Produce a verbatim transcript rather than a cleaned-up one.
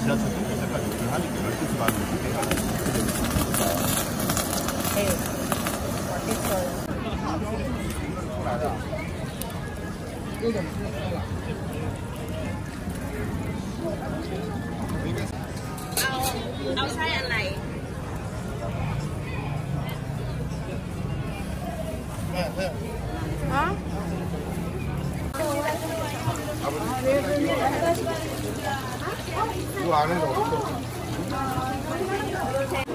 지하철 끊길 때까지 운행하니까 열두 시 반에 해가지고. 네. 맛있어요.เอาไส้อะไร 어? 이거 안에는 없어.